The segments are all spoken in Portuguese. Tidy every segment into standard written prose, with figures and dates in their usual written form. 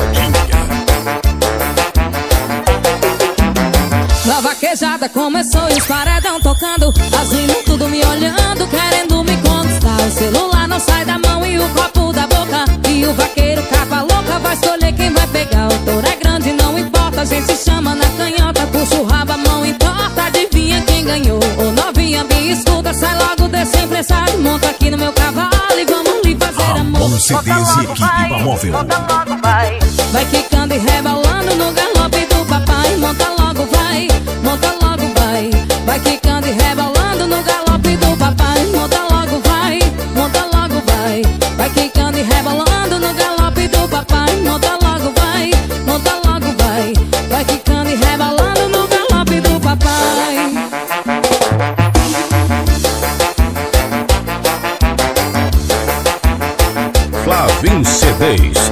Pisadinha. A vaquejada começou e os paredão tocando, as minas tudo me olhando, querendo me conquistar. O celular não sai da mão e o copo da boca, e o vaqueiro capa louca vai escolher quem vai pegar. O touro é grande, não importa, a gente chama na canhota, puxa o rabo, a mão importa, adivinha quem ganhou. Ô novinha, me escuta, sai logo desse empresário, monta aqui no meu cavalo e vamos ali fazer amor. Bom CDs e equipe móvel. Monta logo, vai. Vai quicando e rebolando no galope do papai, monta logo, vai, monta logo, vai. Vai quicando e rebolando no galope do papai, monta logo, vai, monta logo, vai. Vai quicando e rebolando no galope do papai, monta logo, vai, monta logo, vai. Vai quicando e rebolando no galope do papai. Flavin CDs.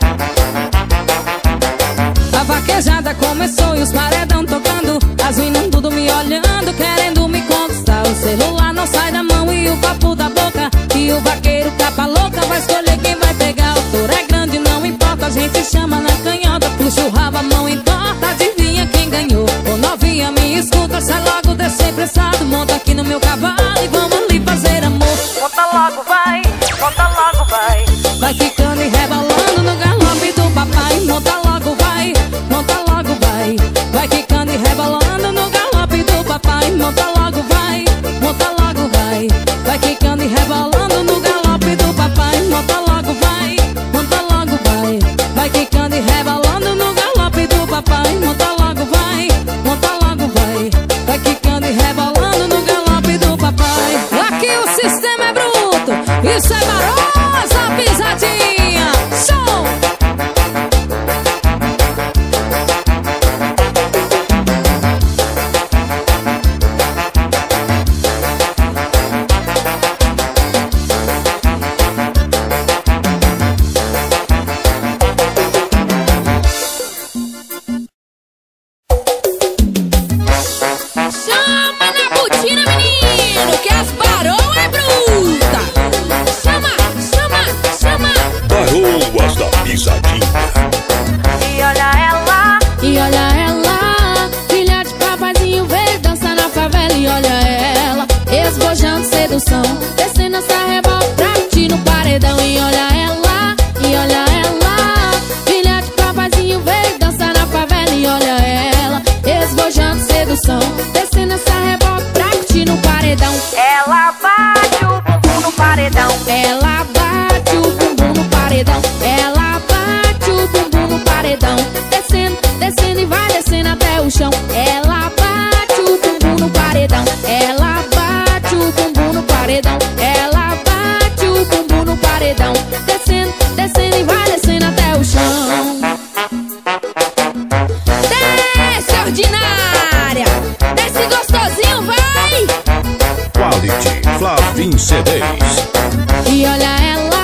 A vaquejada começou e os paredão tocando, as minas tudo me olhando, querendo me conquistar. O celular não sai da mão e o papo da boca, e o vaqueiro capa louca vai escolher quem vai pegar. O touro é grande, não importa, a gente chama na canhota, puxa o rabo, a mão importa, adivinha quem ganhou. Ô novinha, me escuta, sai logo desse emprestado, monta aqui no meu cavalo e vamos ali fazer amor. Monta logo, vai. Monta logo, vai. Vai quicando e rebolando no galope do papai, monta logo, vai, monta logo, vai. Vai quicando e rebolando no galope do papai, monta logo, vai, monta logo, vai. Vai quicando e rebolando no galope do papai, monta logo, vai, monta logo, vai. Vai quicando e rebolando no galope do papai, monta logo, vai, monta logo, vai. Vai quicando e rebolando no galope do papai. Aqui o sistema é bruto, isso é Barosa Pisadinha. Show! Chama na botina, menino, que as Baroa é bruta. Chama, chama, chama. Baroas da Pisadinha. E olha ela. E olha ela, filha de papazinho, veio dançar na favela. E olha ela, esbojando sedução, descendo essa rebola pra curtir no paredão. E olha ela, filha de papazinho, veio dançar na favela. E olha ela, esbojando sedução, descendo essa rebola pra curtir no paredão. Ela bate o bumbum no paredão. Ela bate o bumbum no paredão. Ela bate o bumbum no paredão. Descendo, descendo e vai descendo até o chão. Ela bate o bumbum no paredão. Ela bate o bumbum no paredão. Ela bate o bumbum no paredão. Descendo, descendo e vai descendo até o chão. Desce, ordinária! Desce gostosinho, vai! Quality Flavin CDs. E olha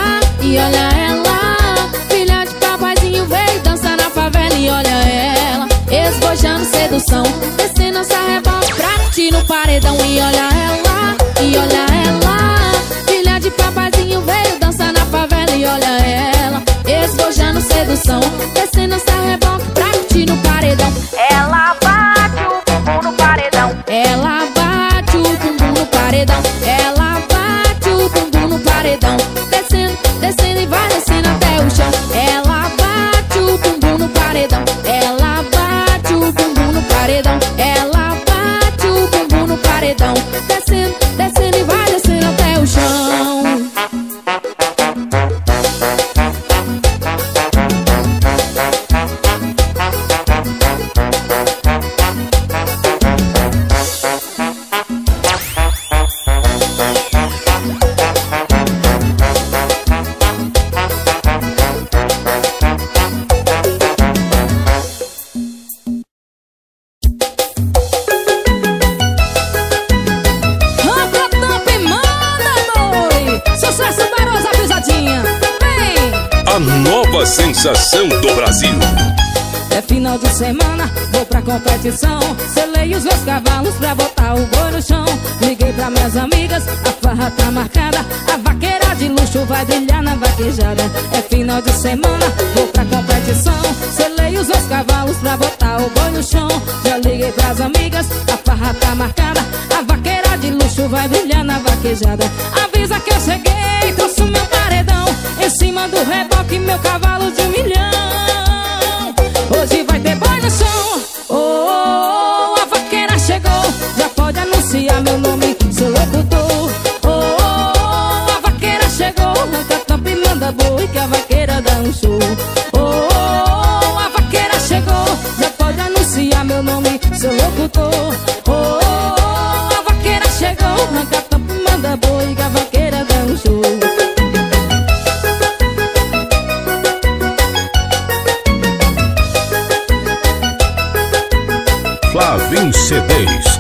ela, filha de papazinho, veio dançar na favela. E olha ela, esbojando sedução, descendo essa rebola pra curtir no paredão. E olha ela, filha de papazinho, veio dançar na favela. E olha ela, esbojando sedução, descendo essa rebola pra curtir no paredão. Ela bate o bumbum no paredão. Ela bate o bumbum no paredão. Ela bate o bumbum no paredão. Descendo, descendo e vai descendo até o chão. Ela bate o bumbum no paredão. Ela bate o bumbum no paredão. Ela bate o bumbum no paredão. Descendo, descendo e vai descendo até o chão. Nova sensação do Brasil. É final de semana, vou pra competição. Selei os meus cavalos pra botar o boi no chão. Liguei pra minhas amigas, a farra tá marcada. A vaqueira de luxo vai brilhar na vaquejada. É final final de semana, vou pra competição. Selei os dois cavalos pra botar o boi no chão. Já liguei pras amigas, a farra tá marcada. A vaqueira de luxo vai brilhar na vaquejada. Avisa que eu cheguei, trouxe o meu paredão. Em cima do reboque, meu cavalo de 1 milhão. Hoje vai ter boi no chão. Oh, oh, oh, a vaqueira chegou. Já pode anunciar meu nome, seu locutor. Oh, oh, oh, a vaqueira chegou. Arranca tampa e manda boi que a vaqueira dá um show. Oh, oh, oh, a vaqueira chegou. Já pode anunciar meu nome, seu locutor. Oh, oh, oh, a vaqueira chegou. Arranca tampa e manda boi que a vaqueira dá um show. Flavim CDs.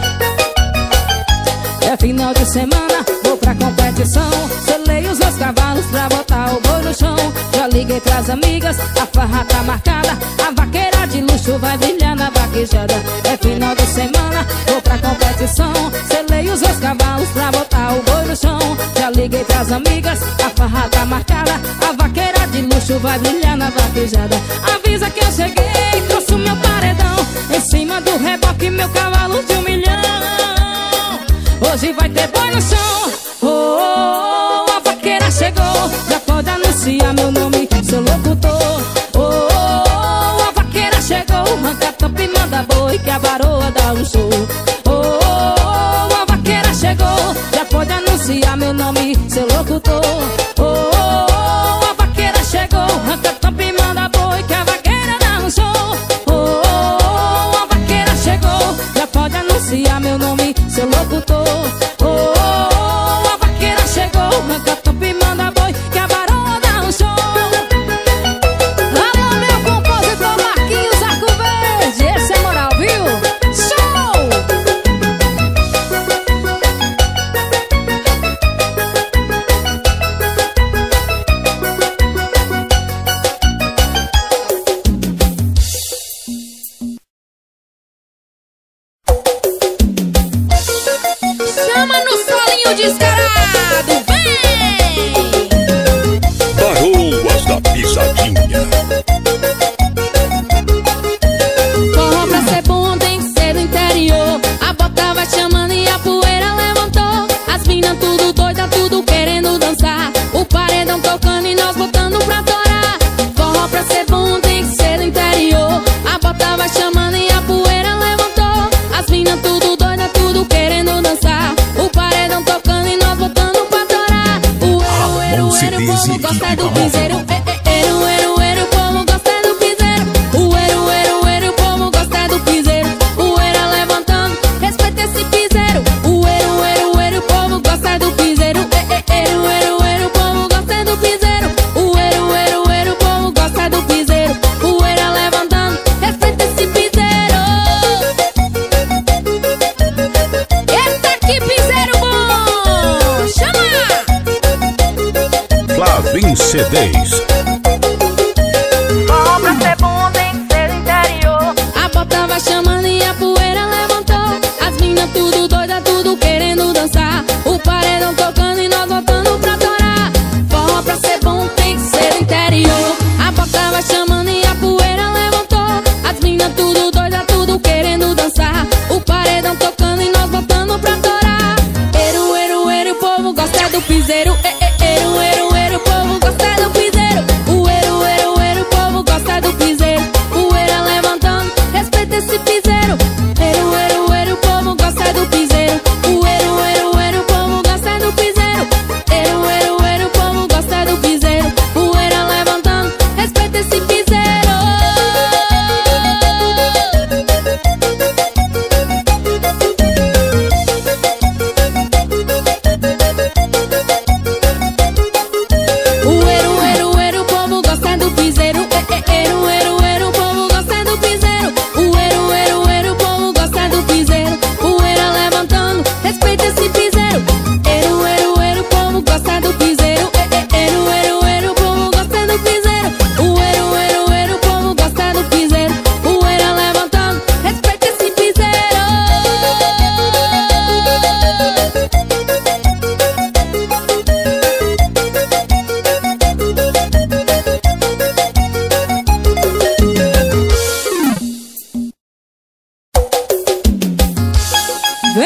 É final de semana, vou pra competição. Selei os meus cavalos pra botar o boi no chão. Já liguei pras amigas, a farra tá marcada. A vaqueira de luxo vai brilhar na vaquejada. É final de semana, vou pra competição. Selei os meus cavalos pra botar o boi no chão. Já liguei pras amigas, a farra tá marcada. A vaqueira de luxo vai brilhar na vaquejada. Avisa que eu cheguei, trouxe o meu paredão. Em cima do reboque, meu cavalo de 1 milhão. Hoje vai ter boi no chão. Oh, oh, oh, a vaqueira chegou. Já pode anunciar meu nome, seu locutor. Oh, oh, oh, a vaqueira chegou. Arranca tampa e manda boi que a varoa dá um show. Oh, oh, oh, a vaqueira chegou. Já pode anunciar meu nome, seu locutor. Oh, oh, oh, a vaqueira chegou. Arranca tampa e manda boi que a vaqueira dá um show. Oh, oh, oh, a vaqueira chegou. Já pode anunciar meu nome, seu locutor. Oh, oh, oh, a vaqueira chegou. Arranca tampa e manda boi que a varoa dá um show. Alô, meu compositor Marquinhos Arco Verde, esse é moral, viu? Show! Chama no solinho descarado, vem! Baroas da Pisadinha. Forró pra ser bom tem que ser do interior. A bota vai chamando e a poeira levantou. As minas tudo doida, tudo querendo dançar. O paredão tocando e nós botando pra torar. Forró pra ser bom tem que ser do interior. A bota vai chamando e a poeira levantou. As minas tudo doida, tudo querendo dançar. O paredão tocando e nós botando pra torar. O eru, o povo gosta do piseiro. O povo gosta do piseiro. O eru, o povo gosta do piseiro. Poeira levantando, respeita esse piseiro. O eru, o povo gosta do piseiro. O povo gosta do piseiro. O eru, o povo gosta do piseiro. Poeira levantando, respeita esse piseiro. Eita, que piseiro bom! Chama! Flavim CDs. Forró pra ser bom tem que ser do interior. A bota vai chamando e a poeira levantou. As minas tudo doida, tudo querendo dançar. O paredão tocando e nós voltando pra torar. Forró pra ser bom tem que ser do interior. A bota vai chamando e a poeira levantou. As minas tudo doida, tudo querendo dançar. O paredão tocando e nós voltando pra torar. O povo gosta do piseiro. O povo gosta do piseiro.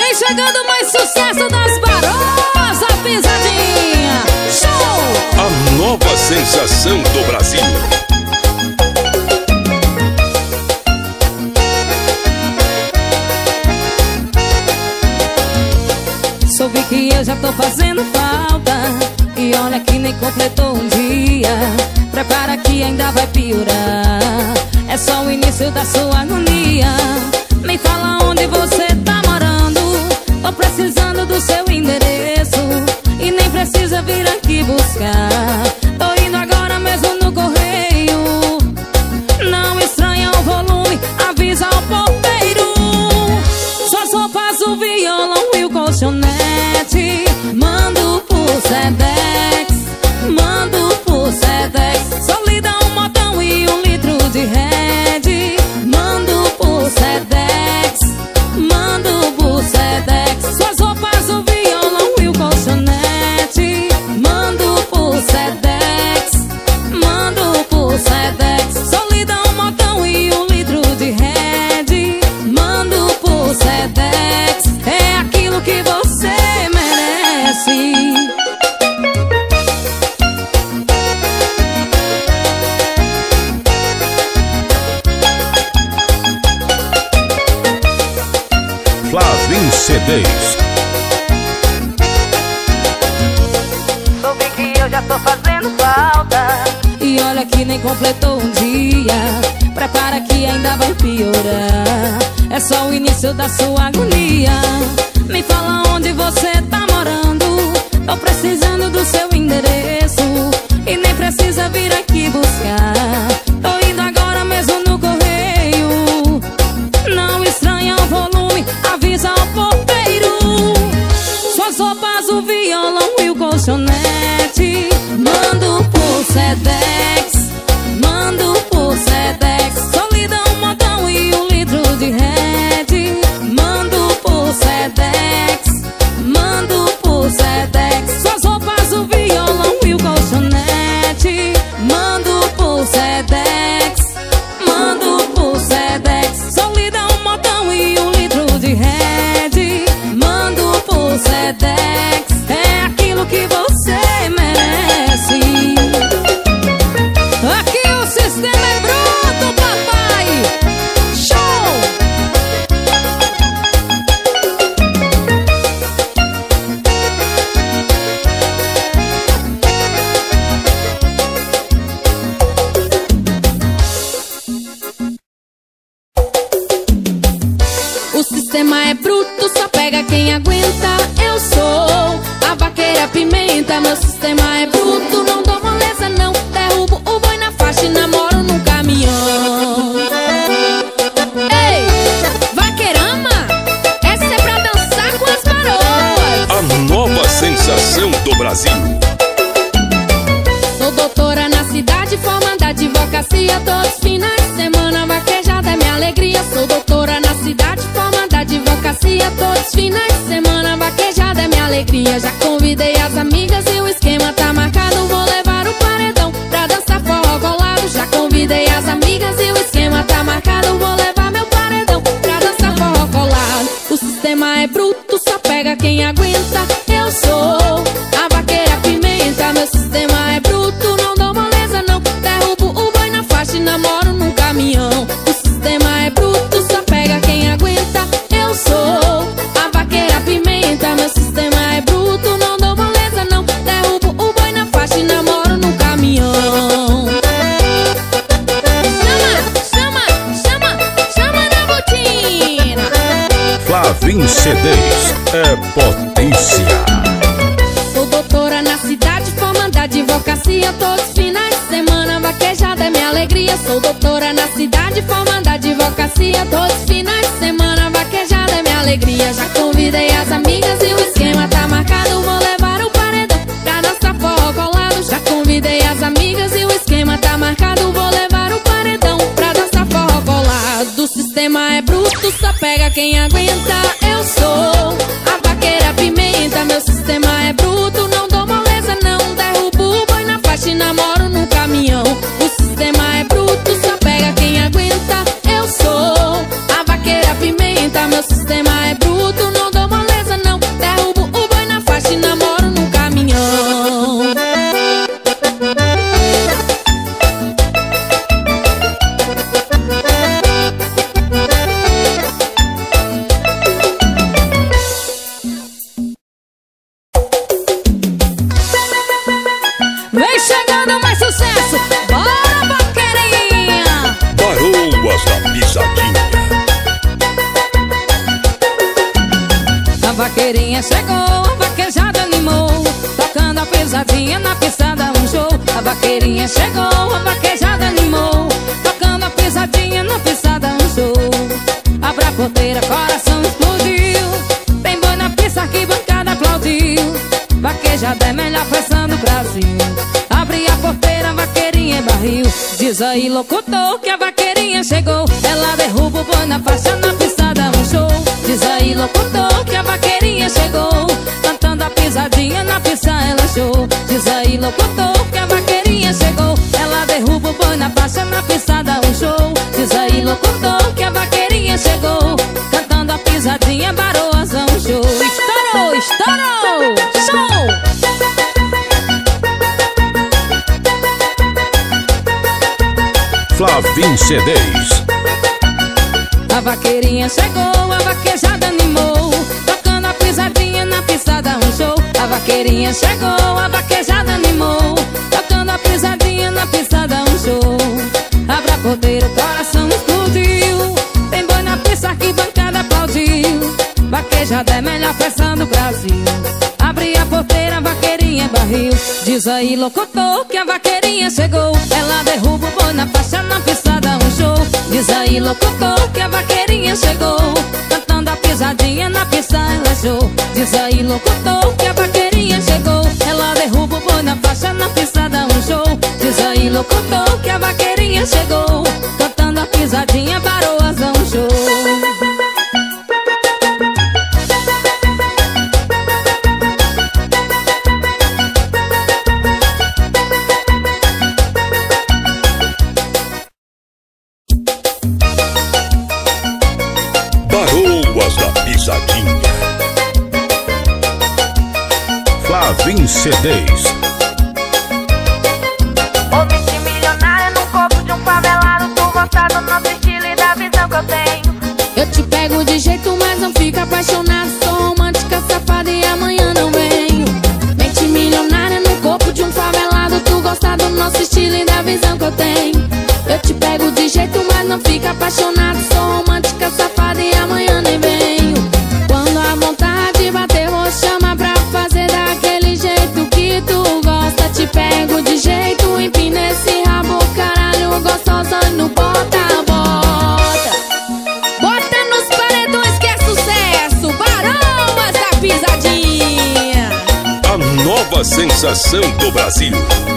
Vem chegando mais sucesso das Barões, a pisadinha. Show! A nova sensação do Brasil. Soube que eu já tô fazendo falta, e olha que nem completou um dia. Prepara que ainda vai piorar, é só o início da sua agonia. Me fala onde você tá morando, tô precisando do seu endereço, e nem precisa vir aqui buscar. Tô indo agora mesmo no correio. Não estranha o volume, avisa o porteiro. Suas roupas, o violão e o colchonete, mando por Sedex, mando por Sedex. Solidão, um modão e 1 litro de Red, mando por Sedex, mando por Sedex. Suas roupas, o violão e o colchonete, mando por Sedex, mando por Sedex. Solidão, um modão e 1 litro de Red, mando por Sedex. É aquilo que você merece. Flavin CDs. Soube que eu já tô fazendo falta, E olha que nem completou um dia. Prepara que ainda vai piorar, é só o início da sua agonia. Me fala onde você tá morando, tô precisando do seu endereço, e nem precisa vir aqui buscar. Tô indo agora mesmo no correio. Não estranha o volume, avisa o porteiro. Suas roupas, o violão e o colchonete, mando por Sedex, mando por Sedex. Solidão, um modão e 1 litro de Red, mando por Sedex, mando por Sedex. Suas roupas, o violão e o colchonete, mando por Sedex, mando por Sedex. Solidão, um modão e 1 litro de Red, mando por Sedex. É aquilo que você merece. Aqui o sistema é bruto, papai. Show! O sistema é bruto, só pega quem aguenta. Eu sou a vaqueira pimenta. Meu sistema é bruto, não dou moleza não. Derrubo o boi na faixa e namoro num caminhão. Ei, vaqueirama, essa é pra dançar com as Barões. A nova sensação do Brasil. Sou doutora na cidade, formada de advocacia. Todos os finais de semana, vaquejada é minha alegria. Sou doutora na cidade, formada de advocacia. Todos os finais de semana, vaquejada é minha alegria. Já convidei as amigas e o esquema tá marcado. Vou levar o paredão pra dançar forró colado. Já convidei as amigas e o esquema tá marcado. Vou levar meu paredão pra dançar forró colado. O sistema é bruto, só pega quem aguenta. Eu sou a vaqueira pimenta. Meu sistema é bruto, não dou moleza não. Derrubo o boi na faixa e namoro num caminhão. O sistema é bruto, só pega quem aguenta. Eu sou a vaqueira pimenta. Meu sistema é bruto, não dou moleza não. Derrubo o boi na faixa e namoro num caminhão. Chama, chama, chama, chama na botina. Flavin CDs é potência. Sou doutora na cidade, formada de advocacia. Todos os finais de semana, vaquejada é minha alegria. Sou doutora na cidade, formada de advocacia. Todos os finais de semana, vaquejada é minha alegria. Já convidei as amigas e o esquema tá marcado. Vou levar o paredão pra dançar forró colado. Já convidei as amigas e o esquema tá marcado. Vou levar o paredão pra dançar forró colado. O sistema é bruto, só pega quem aguenta. Eu sou a vaqueira pimenta. Meu sistema é bruto, não dou moleza não. Derrubo o boi na faixa e namoro num caminhão. O sistema é bruto, só pega quem aguenta. Eu sou a vaqueira pimenta. Meu sistema é bruto, não dou moleza vaqueirinha chegou, a vaquejada animou, tocando a pisadinha na pisada, um show. A vaqueirinha chegou, a vaquejada animou, tocando a pisadinha na pisada, um show. Abra a porteira, coração explodiu, tem boi na pista, arquibancada aplaudiu. Vaquejada é melhor festa do Brasil. Abre a porteira, a vaqueirinha é barril. Diz aí, locutor, que a vaqueirinha chegou, ela derruba o boi na faixa, na pisada, um show. Diz aí, locutor, que a vaqueirinha chegou, cantando a pisadinha na pista, ela show. Diz aí, locutor, que a vaqueirinha chegou, ela derruba o boi na faixa, na pisada, um show. Diz aí, locutor, que a vaqueirinha chegou, cantando a pisadinha, baroasa, um show. Estourou, estourou, show! Flavim CDs. A vaqueirinha chegou, a vaquejada animou, tocando a pisadinha na pisada, um show. A vaqueirinha chegou, a vaquejada animou, tocando a pisadinha na pisada, um show. Abra a porteira, o coração explodiu, tem boi na pista, arquibancada aplaudiu. Vaquejada é melhor festa do Brasil. Abre a porteira, a vaqueirinha é barril. Diz aí, locutor, que a vaqueirinha chegou, ela derruba o boi na faixa, na pisada, um show. Diz aí, locutor, que a vaqueirinha chegou, cantando a pisadinha na pista, ela é show. Diz aí, locutor, que a vaqueirinha chegou, ela derruba o boi na faixa, na pisada, um show. Diz aí, locutor, que a vaqueirinha chegou, cantando a pisadinha, baroasa, um show. Baroas da Pisadinha. Flavim CDs. Ô bicho milionária no corpo de um favelado, tu gosta do nosso estilo e da visão que eu tenho. Eu te pego de jeito, mas não fica apaixonado. Sou romântica, safada e amanhã não venho. Mente milionária no corpo de um favelado, tu gosta do nosso estilo e da visão que eu tenho. Eu te pego de jeito, mas não fica apaixonado. Sou romântica, safada e amanhã nem venho. Quando a vontade bater, vou chamar pra fazer daquele jeito que tu gosta. Te pego de jeito, empina esse rabo, caralho, gostosa no bota, bota. Bota nos paredões que é sucesso, Baroas da Pisadinha. A nova sensação do Brasil.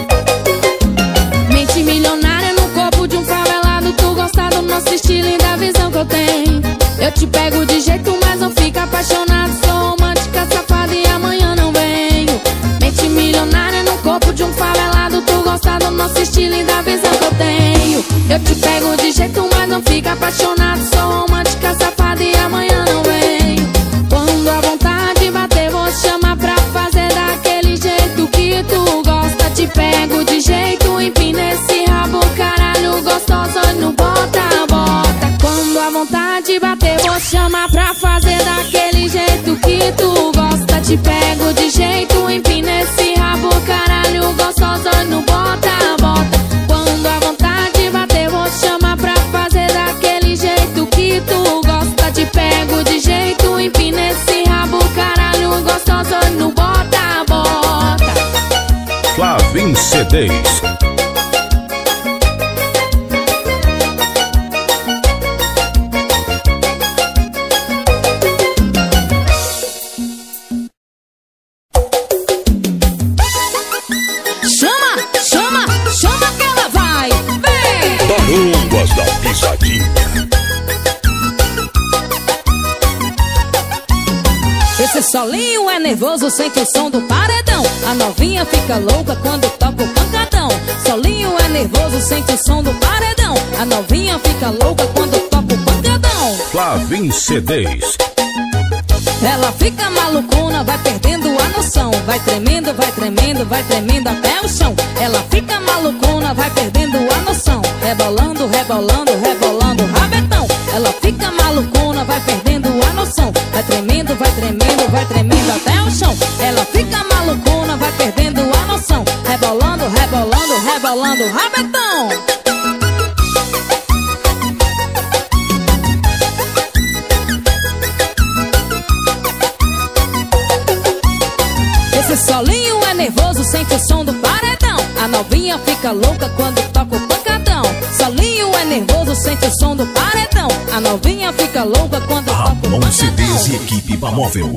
Mente milionária no corpo de um favelado, tu gosta do nosso estilo e da visão que eu tenho. Eu te pego de jeito, mas não fica apaixonado. Sou romântica, safada e amanhã não venho. Mente milionária no corpo de um favelado, tu gosta do nosso estilo e da visão que eu tenho. Eu te pego de jeito, mas não fica apaixonado. Sou romântica, safada e amanhã não venho. Quando a vontade bater, vou chamar pra fazer daquele jeito que tu gosta. Te pego de jeito, empina esse rabo, caralho, gostosa no bota, bota. Quando a vontade bater, vou chamar pra fazer daquele jeito que tu gosta. Te pego de jeito, empina esse rabo, caralho, gostosa no bota, bota. Quando a vontade bater, vou chamar pra fazer daquele jeito que tu gosta. Te pego de jeito, empina esse rabo, caralho, gostosa no bota, bota. Flavim CDs. Chama, chama, chama que ela vai, vem! Baroas da Pisadinha. Esse solinho é nervoso, sente o som do paredão. A novinha fica louca quando toca o pancadão. Solinho é nervoso, sente o som do paredão. A novinha fica louca quando toca o pancadão. Flavim CDs. Ela fica malucona, vai perdendo a noção. Vai tremendo, vai tremendo, vai tremendo até o chão. Ela fica malucona, vai perdendo a noção. Rebolando, rebolando, rebolando o rabetão. Ela fica malucona, vai perdendo a noção. Vai tremendo, vai tremendo, vai tremendo até o chão. Ela fica malucona, vai perdendo a noção. Rebolando, rebolando, rebolando o rabetão. Se solinho é nervoso, sente o som do paredão. A novinha fica louca quando toca o pancadão. Solinho é nervoso, sente o som do paredão. A novinha fica louca quando toca o Ramon CDs e pancadão. equipe Bamóvel.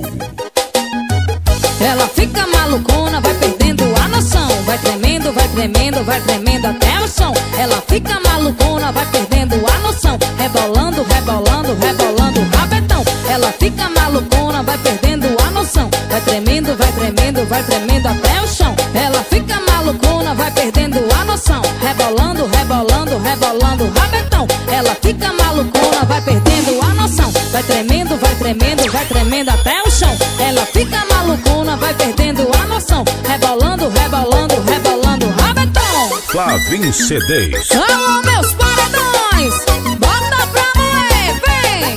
Ela fica malucona, vai perdendo a noção. Vai tremendo, vai tremendo, vai tremendo até o chão. Ela fica malucona, vai perdendo a noção. Rebolando, rebolando, rebolando o rabetão. Ela fica malucona, vai perdendo a noção. Vai tremendo, vai tremendo, vai tremendo até o chão. Ela fica malucona, vai perdendo a noção. Rebolando, rebolando, rebolando o rabetão. Ela fica malucona, vai perdendo a noção. Vai tremendo, vai tremendo, vai tremendo até o chão. Ela fica malucona, vai perdendo a noção. Rebolando, rebolando, rebolando o rabetão. Flavin CDs. Alô, meus paredões, bota pra moer, vem!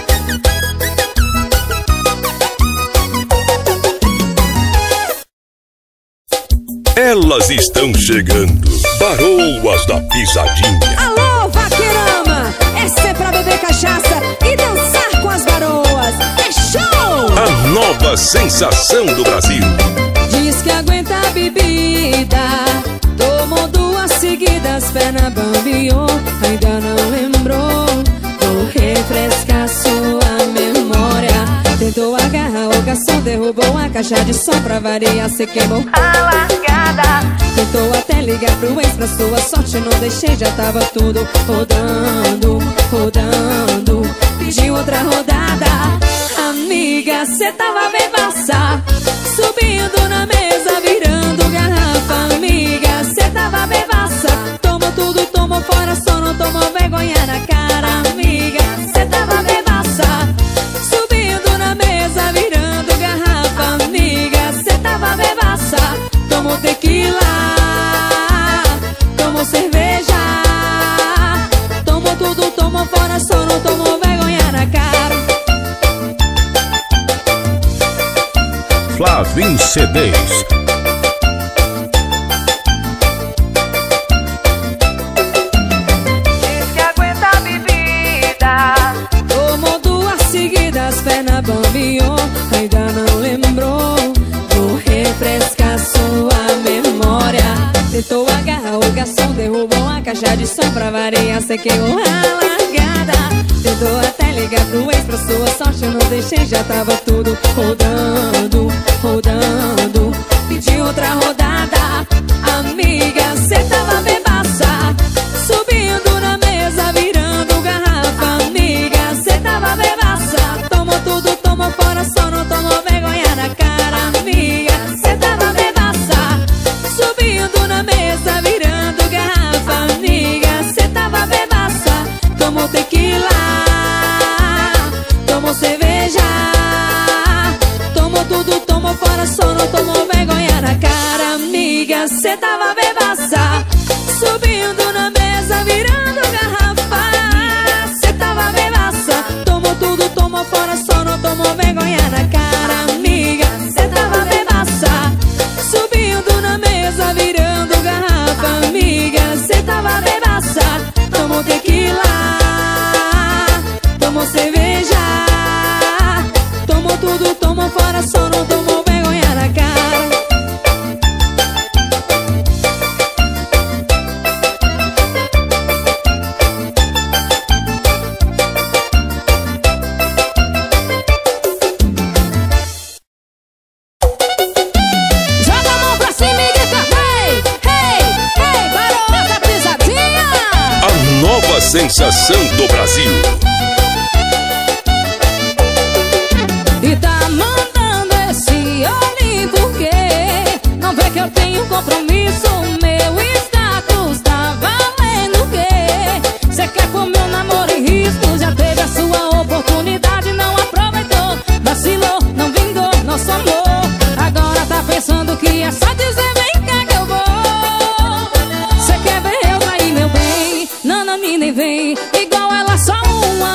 Elas estão chegando. Baroas da Pisadinha. Alô, vaqueirama! Essa é pra beber cachaça e dançar com as varoas. É show! A nova sensação do Brasil. Diz que aguenta a bebida, tomou 2 seguidas, perna bambiou, ainda não lembrou. Vou refrescar sua memória. Tentou agarrar o garçom, derrubou a caixa de som, pra variar se queimou A largada. Tentou até ligar pro ex, pra sua sorte não deixei, já tava tudo rodando, rodando. Pediu outra rodada, amiga, cê tava bebaça, subindo na mesa, virando garrafa. Amiga, cê tava bebaça, tomou tudo, tomou fora, só não tomou vergonha na cara. Amiga, cê tava bebaça, subindo na mesa, virando garrafa. Amiga, cê tava bebaça, tomou tequila, tomou cerveja, tomou tudo, tomou fora, só não tomou vergonha na cara. Flavin CDs. Diz que aguenta a bebida. Tomou 2 seguidas, perna bambiou, ainda não lembrou. Vou refrescar sua memória. Tentou agarrar o garçom, derrubou a caixa de som, pra variar se queimou a largada. Tentou até ligar pro ex, pra sua sorte eu não deixei, já tava tudo rodando, rodando. Pediu outra rodada, amiga, cê tava bebaça, subindo na mesa, virando garrafa. Amiga, cê tava bebaça, tomou tudo, tomou fora, só não tomou vergonha na cara. Amiga, cê tava bebaça, subindo na mesa, virando garrafa. Amiga, cê tava bebaça, tomou tequila, tomou cerveja, tomou tudo, tomou fora, só não tomou vergonha na cara. Amiga, cê tava bebaça, subindo na mesa, virando garrafa. Cê tava bebaça, tomou tudo, tomou fora, só não tomou vergonha na cara. Amiga, cê tava bebaça, subindo na mesa, virando garrafa. Amiga, cê tava bebaça, tomou tequila, tomou cerveja, tomou tudo, tomou fora, só não tomou vergonha na cara. Joga a mão pra cima e grita hey, hey, hey, Baroas da Pisadinha. A nova sensação do Brasil. E tá mandando esse olhinho porque não vê que eu tenho compromisso. Meu status tá valendo o quê? Cê quer pôr meu namoro em risco? Já teve a sua oportunidade, não aproveitou. Vacilou, não vingou nosso amor. Agora tá pensando que é só dizer vem cá que eu vou. Cê quer ver eu trair meu bem? Não, não, nem vem. Igual ela, só uma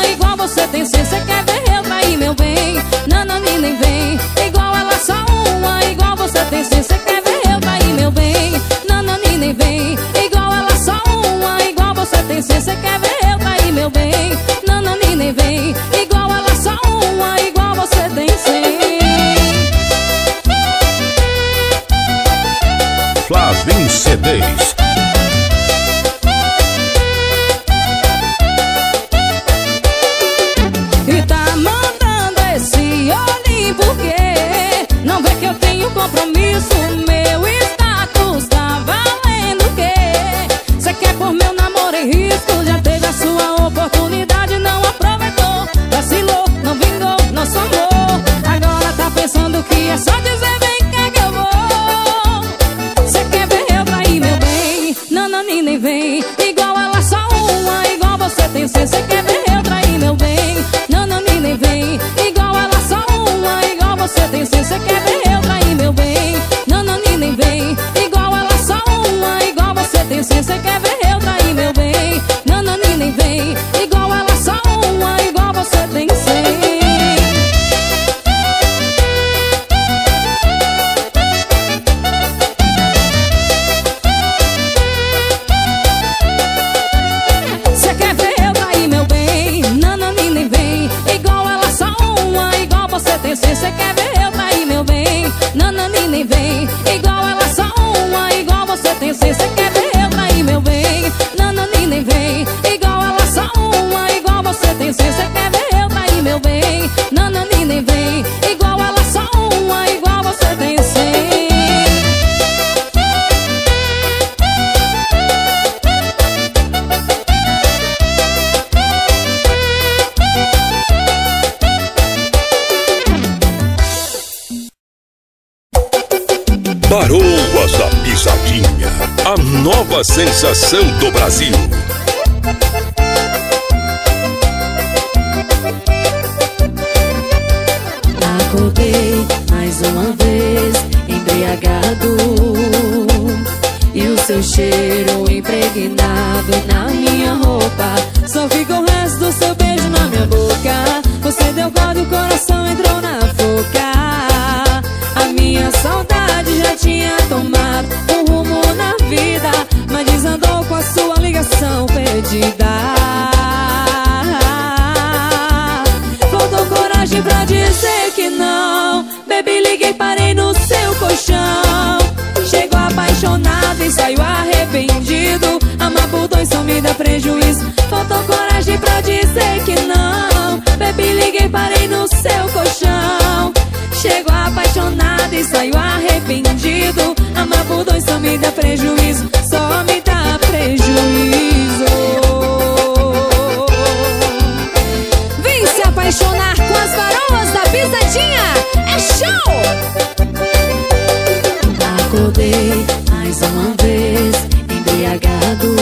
Flavim CDs. E tá mandando esse olhinho porque não vê que eu tenho compromisso. Meu status tá valendo o quê? Cê quer pôr meu namoro em risco? Já teve a sua oportunidade, não aproveitou. Vacilou, não vingou nosso amor. Agora tá pensando que é só dizer vem cá que eu vou. Cê quer ver eu trair meu bem? Nanani nem vem. Igual ela só uma, igual você tem cê. Cê quer ver eu trair meu bem? Nanani nem vem. Igual ela só uma, igual você tem cê. Cê quer ver eu trair meu bem? Nanani nem vem. Igual ela só uma, igual você tem cê. Cê quer ver eu trair meu bem? Nanani nem vem. Igual ela só uma, igual você tem cê. Cê quer ver eu trair meu bem? Nanani nem vem. Igual ela só uma, igual você tem cê. Cê quer ver eu trair meu bem? Nanani nem vem. Igual ela só uma, igual você tem cê. Cê quer ver eu trair meu bem? Nanani nem vem. Igual ela só uma, igual você tem cê. Cê quer ver eu trair meu bem? Nanani nem vem. Igual ela só uma, igual você tem cê. Baroas da Pisadinha, a nova sensação do Brasil. Acordei mais uma vez, embriagado, e o seu cheiro impregnado na minha roupa. Só ficou o resto do seu beijo na minha boca. Você deu corda e o coração entrou na foca. A minha saudade já tinha tomado um rumo na vida, mas desandou com a sua ligação perdida. Faltou coragem pra dizer que não. Baby, liguei, parei no seu colchão. Chegou apaixonado e saiu arrependido. Amar por dois só me dá prejuízo. Faltou coragem pra dizer que não. Baby, liguei, parei no seu colchão. Chegou apaixonado e saiu arrependido. Amar por dois só me dá prejuízo. Só me dá prejuízo. Vem se apaixonar com as varoas da Pisadinha. É show! Acordei mais uma vez, embriagado,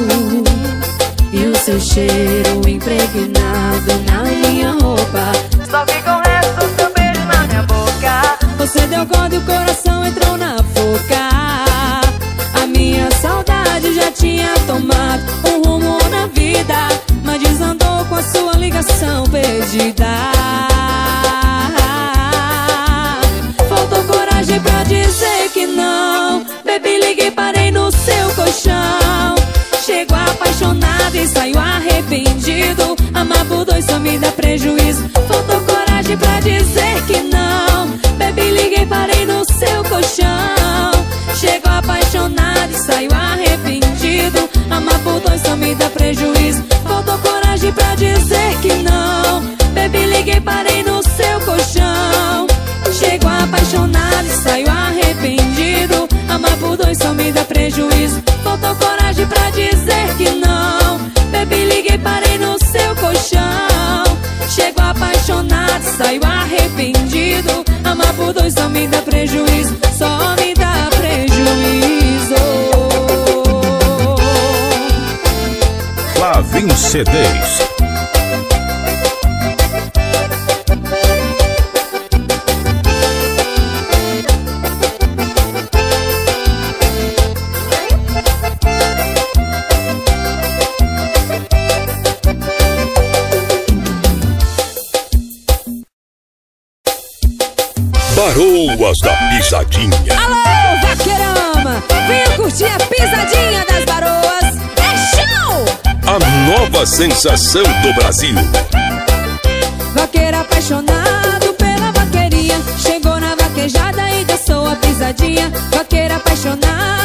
e o seu cheiro impregnado na minha roupa. Só fica o resto do seu beijo na minha boca. Você deu corda e o coração entrou na foca. A minha saudade já tinha tomado um rumo na vida, mas desandou com a sua ligação perdida. Faltou coragem pra dizer que não. Baby, liguei, parei no seu colchão. Chegou apaixonado e saiu arrependido. Amar por dois só me dá prejuízo. Faltou coragem pra dizer que não. Baby, liguei, parei no seu colchão. Chegou apaixonado e saiu arrependido. Amar por dois só me dá prejuízo. Faltou coragem pra dizer que não. Baby, liguei, parei no seu colchão. Chegou apaixonado e saiu arrependido. Amar por dois só me dá prejuízo. Faltou coragem pra dizer que não. Baby, liguei, parei no seu colchão. Chegou apaixonado e saiu arrependido. Amar por dois só me dá prejuízo. Só me dá prejuízo. Flavim CDs. Baroas da Pisadinha. Alô, vaqueirama! Venha curtir a Pisadinha das Baroas. É show! A nova sensação do Brasil. Vaqueiro apaixonado pela vaqueirinha, chegou na vaquejada e dançou a pisadinha. Vaqueiro apaixonado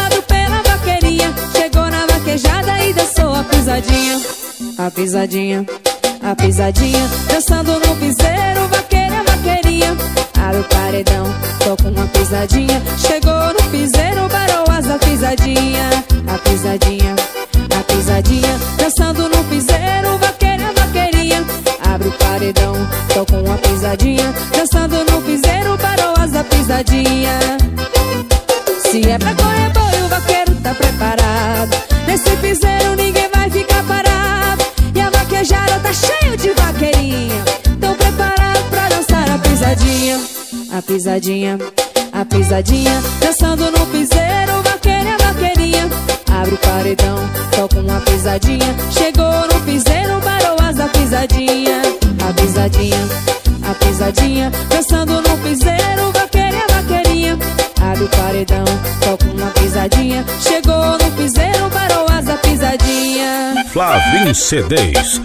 a pisadinha, a pisadinha. Dançando no piseiro, vaqueira, vaqueirinha. Abre o paredão, toca uma pisadinha. Chegou no piseiro, Baroas, a pisadinha, a pisadinha, a pisadinha. Dançando no piseiro, vaqueira, vaqueirinha. Abre o paredão, toca uma pisadinha. Dançando no piseiro, Baroas, a pisadinha. Se é pra correr boi, o vaqueiro tá preparado. Nesse piseiro ninguém vai ficar parado. E a vaquejada tá cheio de vaqueirinha. Tão preparado pra dançar a pisadinha, a pisadinha, a pisadinha. Dançando no piseiro, vaqueira, vaqueirinha. Abre o paredão, toca uma pisadinha. Chegou no piseiro, Baroas, a pisadinha, a pisadinha, a pisadinha. Dançando no piseiro, vaqueira, vaqueirinha. Abre o paredão, toca uma pisadinha. Chegou no piseiro, Baroas, a pisadinha. Flavim CDs.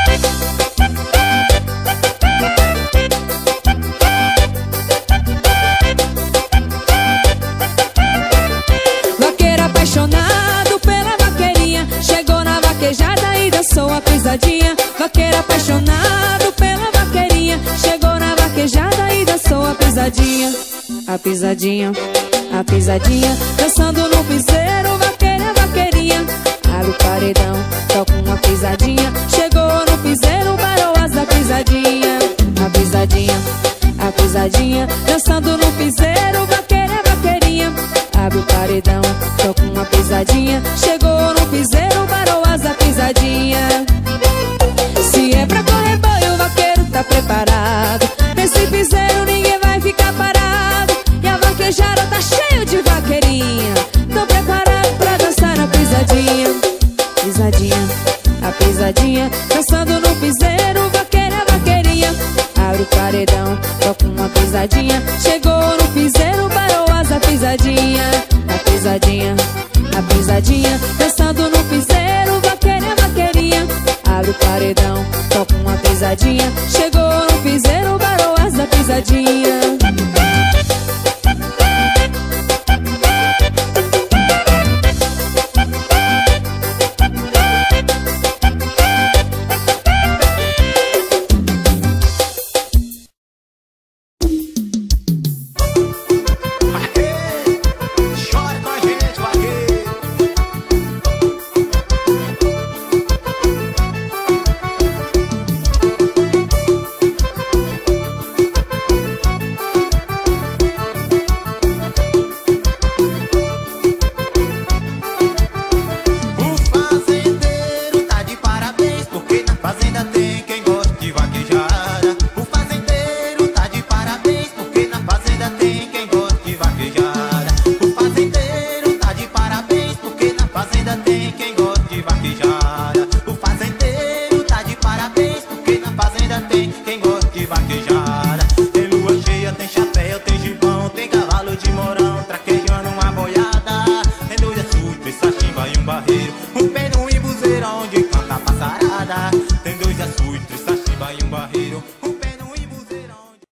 Vaqueiro apaixonado pela vaqueirinha. Chegou na vaquejada e dançou a pisadinha. Vaqueiro apaixonado pela vaqueirinha. Chegou na vaquejada e dançou a pisadinha, a pisadinha, a pisadinha. Dançando no piseiro, vaqueira, vaqueirinha. Abre o paredão, toca uma pisadinha. Chegou no piseiro, Baroas, a pisadinha, a pisadinha, a pisadinha. Dançando no piseiro, vaqueira, vaqueirinha. Abre o paredão, toca uma pisadinha. Chegou